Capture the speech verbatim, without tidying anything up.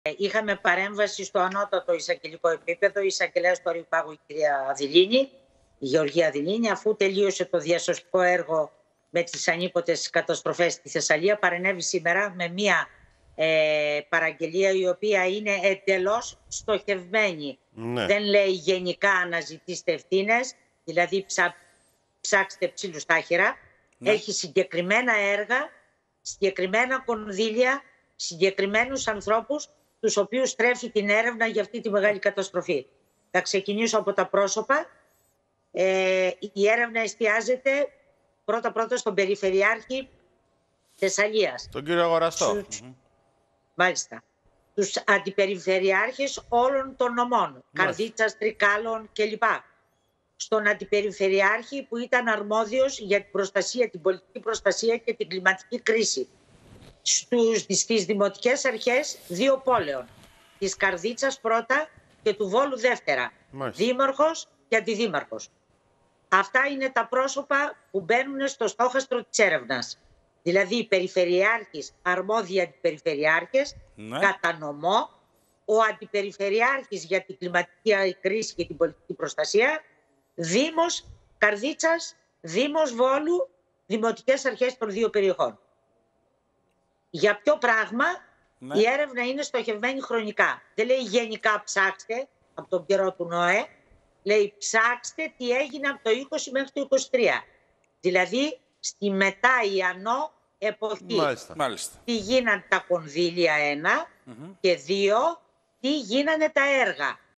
Είχαμε παρέμβαση στο ανώτατο εισαγγελικό επίπεδο, η εισαγγελέας του Αριουπάγου, η κυρία Αδηλίνη, η Γεωργία Αδηλίνη, αφού τελείωσε το διασωστικό έργο με τις ανίποτες καταστροφές στη Θεσσαλία, παρενέβη σήμερα με μία ε, παραγγελία η οποία είναι εντελώς στοχευμένη. Ναι. Δεν λέει γενικά αναζητήστε ευθύνες, δηλαδή ψα, ψάξτε ψήλους τάχυρα. Ναι. Έχει συγκεκριμένα έργα, συγκεκριμένα κονδύλια, συγκεκριμένους ανθρώπους, τους οποίους τρέφει την έρευνα για αυτή τη μεγάλη καταστροφή. Θα ξεκινήσω από τα πρόσωπα. Ε, η έρευνα εστιάζεται πρώτα-πρώτα στον Περιφερειάρχη Θεσσαλίας. Τον κύριο Αγοραστό. Στους, mm-hmm. Μάλιστα. Τους αντιπεριφερειάρχες όλων των νομών. Mm-hmm. Καρδίτσας, Τρικάλων κλπ. Στον αντιπεριφερειάρχη που ήταν αρμόδιος για την προστασία, την πολιτική προστασία και την κλιματική κρίση. Στους, στις δημοτικές αρχές δύο πόλεων. Της Καρδίτσας πρώτα και του Βόλου δεύτερα. Μάλιστα. Δήμαρχος και αντιδήμαρχος. Αυτά είναι τα πρόσωπα που μπαίνουν στο στόχαστρο της έρευνας. Δηλαδή οι περιφερειάρχης, αρμόδιοι αντιπεριφερειάρχες, ναι. Κατά νομό, ο αντιπεριφερειάρχης για την κλιματική κρίση και την πολιτική προστασία, Δήμος Καρδίτσας, Δήμος Βόλου, δημοτικές αρχές των δύο περιοχών. Για ποιο πράγμα? Ναι. Η έρευνα είναι στοχευμένη χρονικά. Δεν λέει γενικά ψάξτε από τον καιρό του ΝΟΕ. Λέει ψάξτε τι έγινε από το είκοσι μέχρι το είκοσι τρία. Δηλαδή στη μετά Ιαννό εποχή. Μάλιστα. Μάλιστα. Τι γίνανε τα κονδύλια ένα mm-hmm. και δύο, τι γίνανε τα έργα.